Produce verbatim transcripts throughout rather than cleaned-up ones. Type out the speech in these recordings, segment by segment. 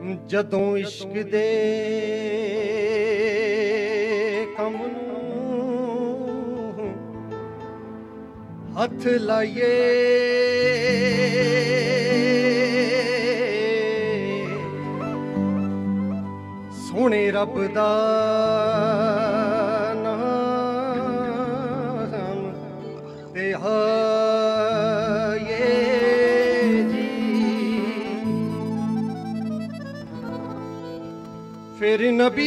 जदों इश्क दे कम नूं हथ लाइए सोने रब दा नाम ते हाये जी फिर नबी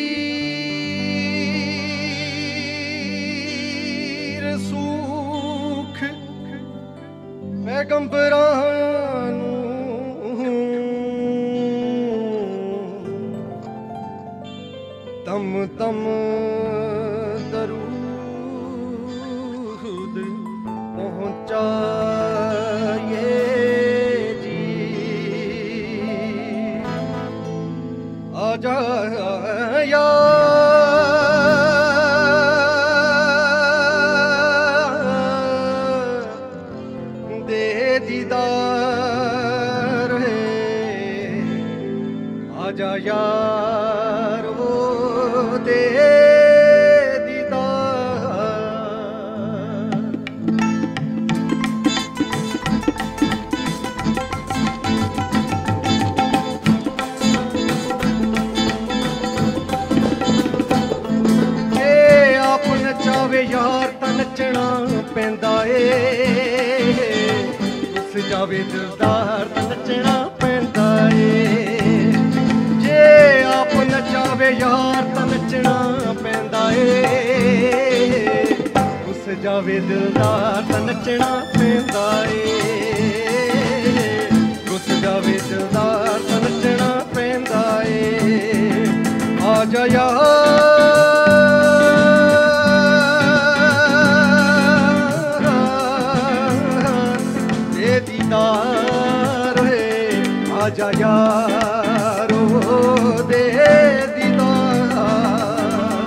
रसूख पैगंबरां नूं तम तम दरूद पहुंचाए जी आजा यार दे दीदार है आजा यार वो दे चावे यार तां नचना पैंदा ए उस जावे दिलदार तां नचना पैंदा ए जे आप नचावे यार तां नचना पैंदा ए उस जावे दिलदार तां नचना पैंदा ए उस जावे दिलदार तां नचना पैंदा ए आजा यार आजा यारो दे दीदार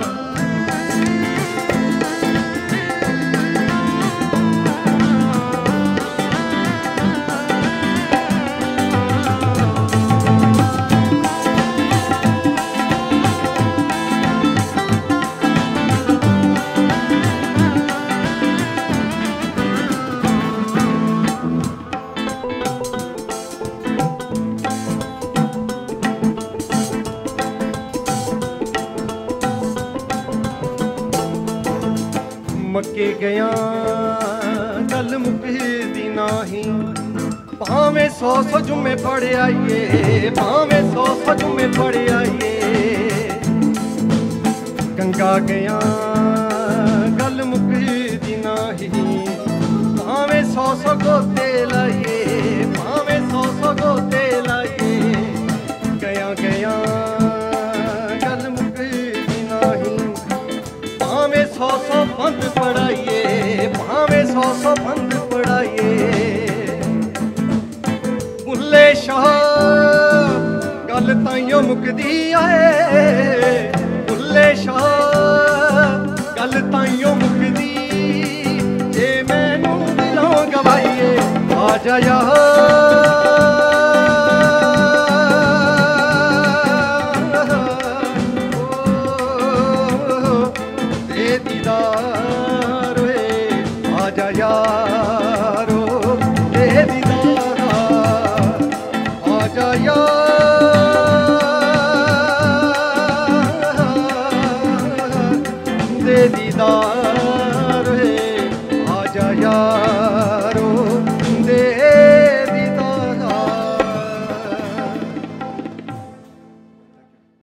मक्के गया गल मुकदी नाही भावें सौ सौ जुम्मे पड़े आइए भावें सौ सौ जुम्मे पड़े आइए गंगा गया गल मुकदी नाही भावें सौ सौ गोते लाइए भावें सौ सौ गोते लाइए गया गया गल मुकदी नाही भावें सौ सौ बंद पढ़ाइए भावें सौ सौ बंद पढ़ाइए बुल्ले शाह गल ताइयों मुकदी आए बुल्ले शाह गल ताइयों मुकदी जे मैनू दिलों गवाइए आजा यार यारो दे दीदार आजा यार दे दीदार